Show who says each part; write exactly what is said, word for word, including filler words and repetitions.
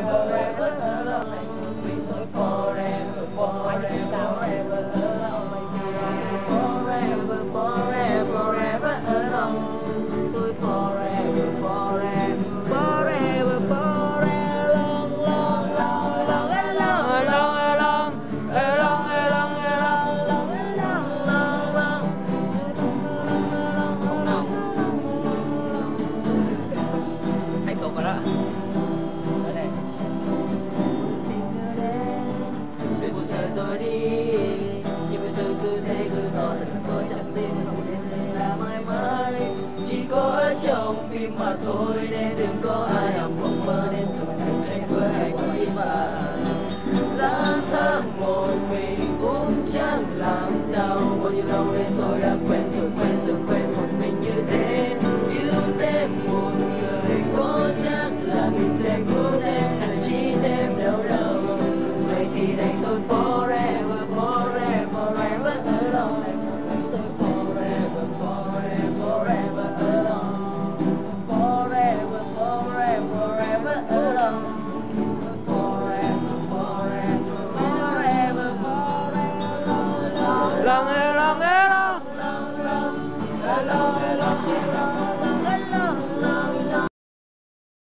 Speaker 1: forever alone. Vì tôi forever, forever, forever alone. Forever, forever, forever alone. Tôi forever, forever, forever, forever long, long, long, long, long, long, long, long, long, long, long, long. Hãy cùng vào đó. Ở đây. Để tôi nhớ rồi đi. Nhưng bây giờ cứ thế cứ nói rằng tôi chẳng tin không đến là mãi mãi. Chỉ có ở trong phim mà thôi nên đừng có ai nào mộng mơ nên tôi hãy chạy với anh đi mà. Lang thang một mình cũng chẳng làm sao. Bao nhiêu lâu nên tôi đã quen rồi quen rồi quen một mình như thế. Yêu thêm một người có chắc là mình sẽ cố thêm hay là chỉ thêm đâu đâu. Vậy thì đành tôi forever, forever, forever alone. Tôi forever, forever, forever alone. Forever, forever, forever alone. Forever, forever, forever, forever alone.